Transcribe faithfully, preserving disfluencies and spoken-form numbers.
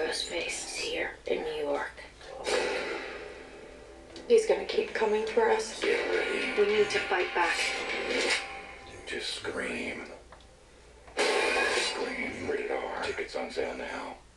Ghostface is here in New York. He's gonna keep coming for us. Get ready. We need to fight back. Just scream. Scream. Rated R. Tickets on sale now.